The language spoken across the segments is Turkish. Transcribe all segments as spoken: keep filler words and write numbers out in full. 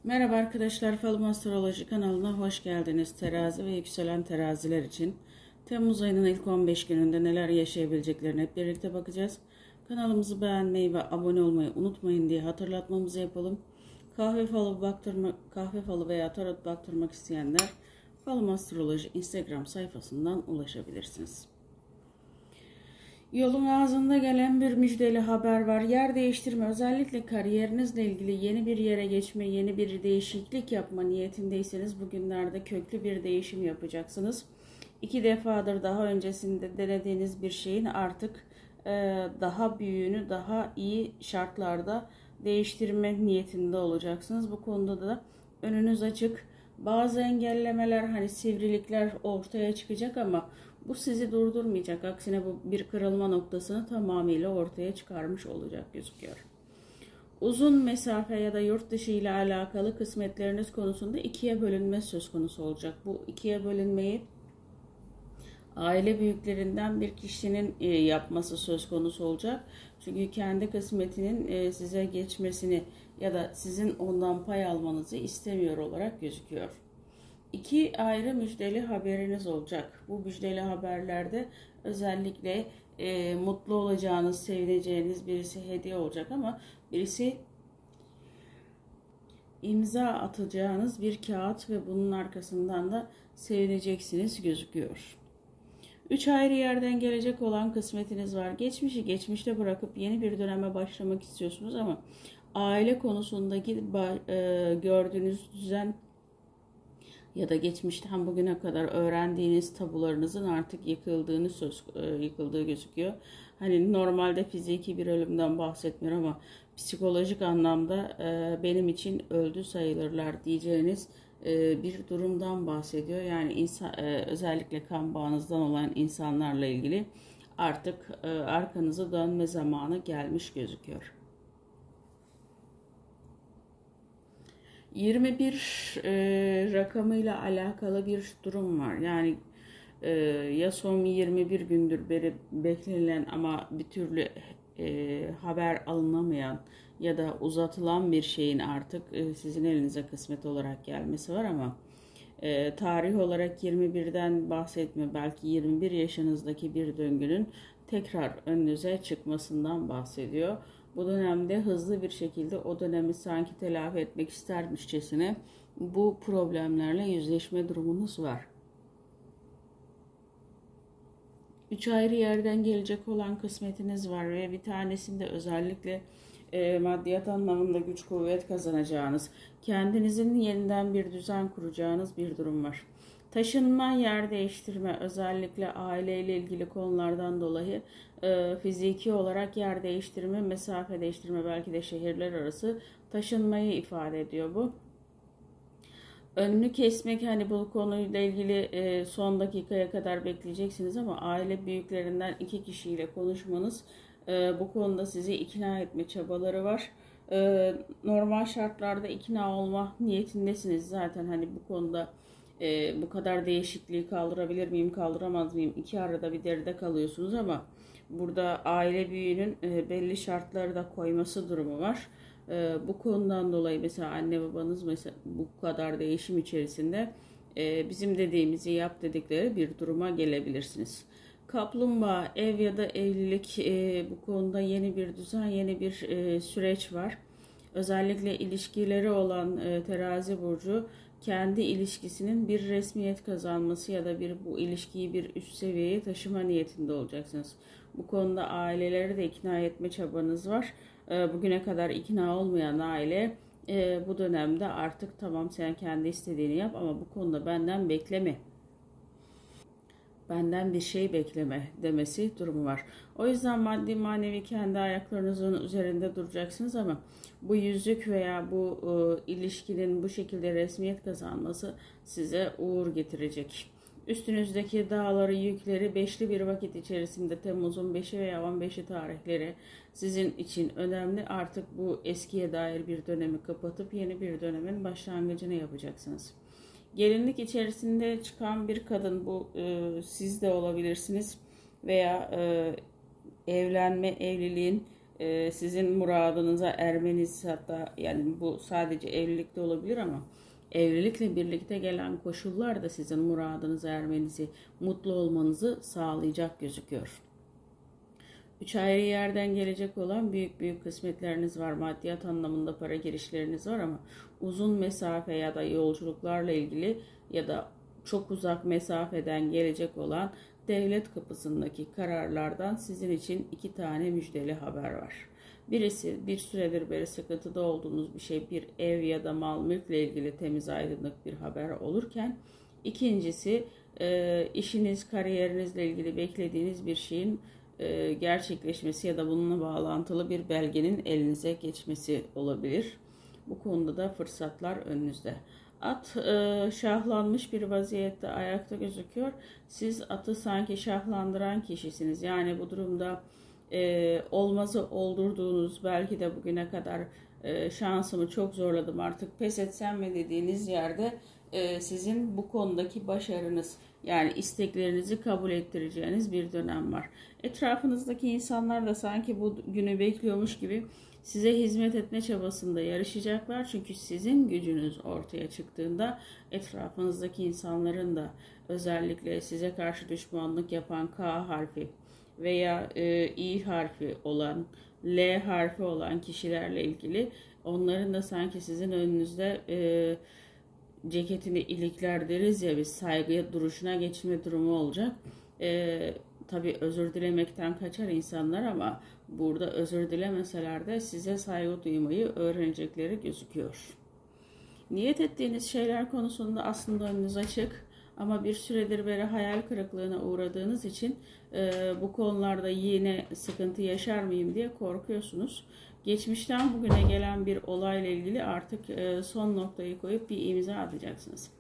Merhaba arkadaşlar, Falım Astroloji kanalına hoş geldiniz. Terazi ve yükselen teraziler için Temmuz ayının ilk on beş gününde neler yaşayabileceklerine hep birlikte bakacağız. Kanalımızı beğenmeyi ve abone olmayı unutmayın diye hatırlatmamızı yapalım. Kahve falı baktırma, kahve falı veya tarot baktırmak isteyenler Falım Astroloji Instagram sayfasından ulaşabilirsiniz. Yolun ağzında gelen bir müjdeli haber var. Yer değiştirme, özellikle kariyerinizle ilgili yeni bir yere geçme, yeni bir değişiklik yapma niyetindeyseniz bugünlerde köklü bir değişim yapacaksınız. İki defadır daha öncesinde denediğiniz bir şeyin artık e, daha büyüğünü, daha iyi şartlarda değiştirme niyetinde olacaksınız. Bu konuda da önünüz açık. Bazı engellemeler, hani sivrilikler ortaya çıkacak ama bu sizi durdurmayacak. Aksine bu bir kırılma noktasını tamamıyla ortaya çıkarmış olacak gözüküyor. Uzun mesafe ya da yurt dışı ile alakalı kısmetleriniz konusunda ikiye bölünme söz konusu olacak. Bu ikiye bölünmeyi aile büyüklerinden bir kişinin yapması söz konusu olacak. Çünkü kendi kısmetinin size geçmesini ya da sizin ondan pay almanızı istemiyor olarak gözüküyor. İki ayrı müjdeli haberiniz olacak. Bu müjdeli haberlerde özellikle e, mutlu olacağınız, sevineceğiniz birisi hediye olacak ama birisi imza atacağınız bir kağıt ve bunun arkasından da sevineceksiniz gözüküyor. Üç ayrı yerden gelecek olan kısmetiniz var. Geçmişi geçmişte bırakıp yeni bir döneme başlamak istiyorsunuz ama aile konusundaki e, gördüğünüz düzen ya da geçmişten bugüne kadar öğrendiğiniz tabularınızın artık yıkıldığını söz yıkıldığı gözüküyor. Hani normalde fiziki bir ölümden bahsetmiyor ama psikolojik anlamda benim için öldü sayılırlar diyeceğiniz bir durumdan bahsediyor. Yani insan, özellikle kan bağınızdan olan insanlarla ilgili artık arkanızı dönme zamanı gelmiş gözüküyor. yirmi bir e, rakamıyla alakalı bir durum var. Yani e, ya son yirmi bir gündür beri beklenilen ama bir türlü e, haber alınamayan ya da uzatılan bir şeyin artık e, sizin elinize kısmet olarak gelmesi var ama e, tarih olarak yirmi birden bahsetmiyor. Belki yirmi bir yaşınızdaki bir döngünün tekrar önünüze çıkmasından bahsediyor. Bu dönemde hızlı bir şekilde o dönemi sanki telafi etmek istermişçesine bu problemlerle yüzleşme durumunuz var. Üç ayrı yerden gelecek olan kısmetiniz var ve bir tanesinde özellikle e, maddiyat anlamında güç kuvvet kazanacağınız, kendinizin yeniden bir düzen kuracağınız bir durum var. Taşınma, yer değiştirme, özellikle aileyle ilgili konulardan dolayı e, fiziki olarak yer değiştirme, mesafe değiştirme, belki de şehirler arası taşınmayı ifade ediyor bu. Önünü kesmek, hani bu konuyla ilgili e, son dakikaya kadar bekleyeceksiniz ama aile büyüklerinden iki kişiyle konuşmanız e, bu konuda sizi ikna etme çabaları var. E, normal şartlarda ikna olma niyetindesiniz zaten, hani bu konuda e, bu kadar değişikliği kaldırabilir miyim, kaldıramaz mıyım? İki arada bir deride kalıyorsunuz ama burada aile büyüğünün e, belli şartları da koyması durumu var. E, bu konudan dolayı mesela anne babanız mesela bu kadar değişim içerisinde e, bizim dediğimizi yap dedikleri bir duruma gelebilirsiniz. Kaplumbağa, ev ya da evlilik, e, bu konuda yeni bir düzen, yeni bir e, süreç var. Özellikle ilişkileri olan e, terazi burcu kendi ilişkisinin bir resmiyet kazanması ya da bir bu ilişkiyi bir üst seviyeye taşıma niyetinde olacaksınız. Bu konuda aileleri de ikna etme çabanız var. E, bugüne kadar ikna olmayan aile e, bu dönemde artık tamam sen kendi istediğini yap ama bu konuda benden bekleme. Benden bir şey bekleme demesi durumu var. O yüzden maddi manevi kendi ayaklarınızın üzerinde duracaksınız ama bu yüzük veya bu e, ilişkinin bu şekilde resmiyet kazanması size uğur getirecek. Üstünüzdeki dağları, yükleri beşli bir vakit içerisinde Temmuz'un beşi veya on beşi tarihleri sizin için önemli. Artık bu eskiye dair bir dönemi kapatıp yeni bir dönemin başlangıcını yapacaksınız. Gelinlik içerisinde çıkan bir kadın, bu e, siz de olabilirsiniz veya e, evlenme, evliliğin e, sizin muradınıza ermeniz, hatta yani bu sadece evlilikte olabilir ama evlilikle birlikte gelen koşullar da sizin muradınıza ermenizi, mutlu olmanızı sağlayacak gözüküyor. Üç ayrı yerden gelecek olan büyük büyük kısmetleriniz var. Maddiyat anlamında para girişleriniz var ama uzun mesafe ya da yolculuklarla ilgili ya da çok uzak mesafeden gelecek olan devlet kapısındaki kararlardan sizin için iki tane müjdeli haber var. Birisi bir süredir beri sıkıntıda olduğunuz bir şey, bir ev ya da mal mülkle ilgili temiz aydınlık bir haber olurken, ikincisi işiniz, kariyerinizle ilgili beklediğiniz bir şeyin gerçekleşmesi ya da bununla bağlantılı bir belgenin elinize geçmesi olabilir. Bu konuda da fırsatlar önünüzde. At e, şahlanmış bir vaziyette ayakta gözüküyor. Siz atı sanki şahlandıran kişisiniz. Yani bu durumda e, olmazı oldurduğunuz, belki de bugüne kadar e, şansımı çok zorladım artık pes etsem mi dediğiniz yerde e, sizin bu konudaki başarınız, yani isteklerinizi kabul ettireceğiniz bir dönem var. Etrafınızdaki insanlar da sanki bu günü bekliyormuş gibi size hizmet etme çabasında yarışacaklar. Çünkü sizin gücünüz ortaya çıktığında etrafınızdaki insanların da özellikle size karşı düşmanlık yapan K harfi veya e, İ harfi olan, L harfi olan kişilerle ilgili onların da sanki sizin önünüzde e, ceketini ilikler deriz ya, biz saygıya duruşuna geçme durumu olacak. Ee, tabii özür dilemekten kaçar insanlar ama burada özür dilemeseler de size saygı duymayı öğrenecekleri gözüküyor. Niyet ettiğiniz şeyler konusunda aslında önünüz açık ama bir süredir beri hayal kırıklığına uğradığınız için e, bu konularda yine sıkıntı yaşar mıyım diye korkuyorsunuz. Geçmişten bugüne gelen bir olayla ilgili artık e, son noktayı koyup bir imza atacaksınız.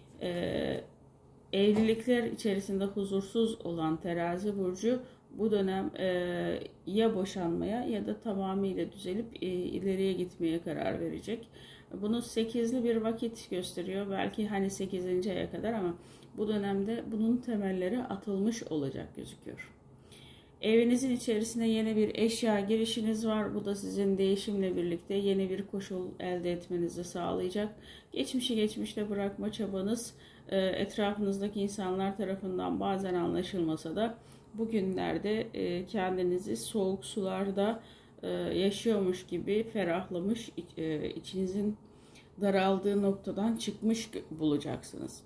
E, evlilikler içerisinde huzursuz olan Terazi burcu bu dönem e, ya boşanmaya ya da tamamıyla düzelip e, ileriye gitmeye karar verecek. Bunu sekizli bir vakit gösteriyor. Belki hani sekizinci aya kadar ama bu dönemde bunun temelleri atılmış olacak gözüküyor. Evinizin içerisine yeni bir eşya girişiniz var. Bu da sizin değişimle birlikte yeni bir koşul elde etmenizi sağlayacak. Geçmişi geçmişte bırakma çabanız etrafınızdaki insanlar tarafından bazen anlaşılmasa da bugünlerde kendinizi soğuk sularda yaşıyormuş gibi ferahlamış, içinizin daraldığı noktadan çıkmış bulacaksınız.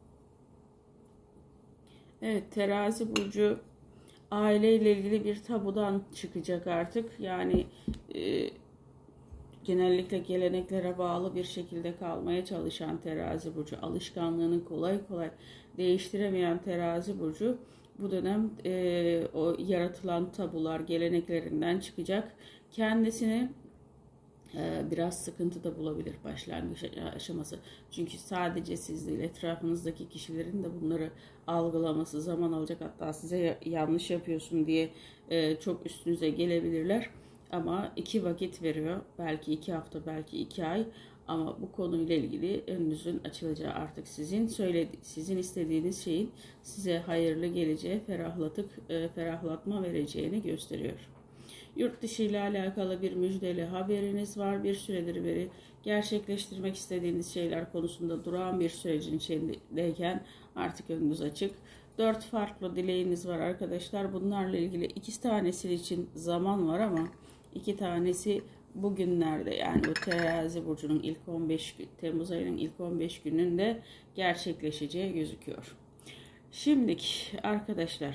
Evet, Terazi burcu aileyle ilgili bir tabudan çıkacak artık. Yani e, genellikle geleneklere bağlı bir şekilde kalmaya çalışan Terazi burcu, alışkanlığını kolay kolay değiştiremeyen Terazi burcu bu dönem e, o yaratılan tabular, geleneklerinden çıkacak. Kendisini e, biraz sıkıntı da bulabilir başlangıç aşaması. Çünkü sadece siz değil, etrafınızdaki kişilerin de bunları algılaması zaman alacak. Hatta size yanlış yapıyorsun diye e, çok üstünüze gelebilirler. Ama iki vakit veriyor. Belki iki hafta, belki iki ay. Ama bu konuyla ilgili önünüzün açılacağı, artık sizin söyledi, sizin istediğiniz şeyin size hayırlı geleceği, ferahlatık, e, ferahlatma vereceğini gösteriyor. Yurt dışı ile alakalı bir müjdeli haberiniz var. Bir süredir beri gerçekleştirmek istediğiniz şeyler konusunda durağan bir sürecin içindeyken artık önünüz açık. Dört farklı dileğiniz var arkadaşlar. Bunlarla ilgili iki tanesi için zaman var ama iki tanesi bugünlerde, yani bu Terazi burcunun ilk on beş Temmuz ayının ilk on beş gününde gerçekleşeceği gözüküyor. Şimdilik arkadaşlar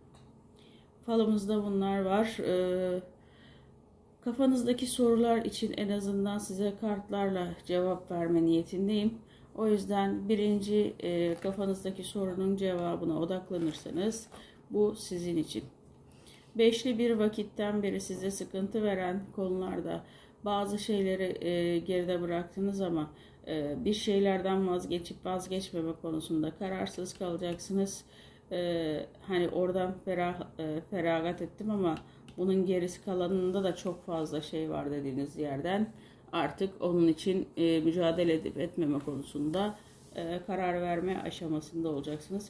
falımızda bunlar var. Ee, kafanızdaki sorular için en azından size kartlarla cevap verme niyetindeyim. O yüzden birinci e, kafanızdaki sorunun cevabına odaklanırsanız bu sizin için. Beşli bir vakitten beri size sıkıntı veren konularda bazı şeyleri e, geride bıraktınız ama e, bir şeylerden vazgeçip vazgeçmeme konusunda kararsız kalacaksınız. E, hani oradan ferah, e, feragat ettim ama bunun gerisi kalanında da çok fazla şey var dediğiniz yerden artık onun için e, mücadele edip etmeme konusunda e, karar verme aşamasında olacaksınız.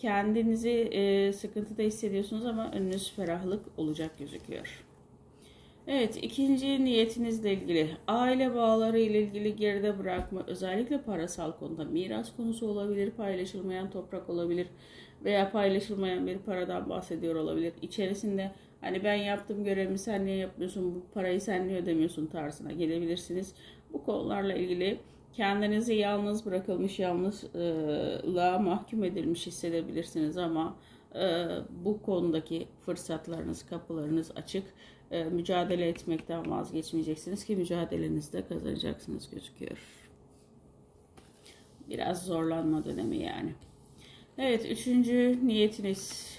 Kendinizi e, sıkıntıda hissediyorsunuz ama önünüz ferahlık olacak gözüküyor. Evet, ikinci niyetinizle ilgili aile bağları ile ilgili geride bırakma, özellikle parasal konuda miras konusu olabilir, paylaşılmayan toprak olabilir veya paylaşılmayan bir paradan bahsediyor olabilir. İçerisinde hani ben yaptım görevimi sen niye yapmıyorsun, bu parayı sen niye ödemiyorsun tarzına gelebilirsiniz. Bu konularla ilgili kendinizi yalnız bırakılmış, yalnızlığa mahkum edilmiş hissedebilirsiniz ama e, bu konudaki fırsatlarınız, kapılarınız açık. E, mücadele etmekten vazgeçmeyeceksiniz ki mücadelenizde kazanacaksınız gözüküyor. Biraz zorlanma dönemi yani. Evet, üçüncü niyetiniz.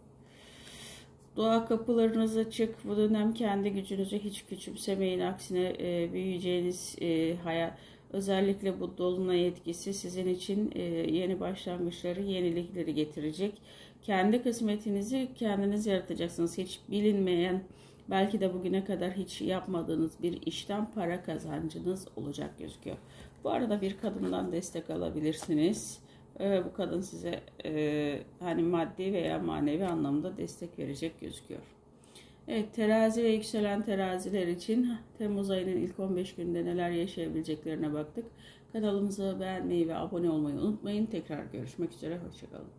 Doğa kapılarınız açık. Bu dönem kendi gücünüzü hiç küçümsemeyin. Aksine e, büyüyeceğiniz e, hayat, özellikle bu dolunay etkisi sizin için e, yeni başlangıçları, yenilikleri getirecek. Kendi kısmetinizi kendiniz yaratacaksınız. Hiç bilinmeyen, belki de bugüne kadar hiç yapmadığınız bir işten para kazancınız olacak gözüküyor. Bu arada bir kadından destek alabilirsiniz. Ee, bu kadın size e, hani maddi veya manevi anlamda destek verecek gözüküyor. Evet, terazi ve yükselen teraziler için Temmuz ayının ilk on beş gününde neler yaşayabileceklerine baktık. Kanalımızı beğenmeyi ve abone olmayı unutmayın. Tekrar görüşmek üzere, hoşçakalın.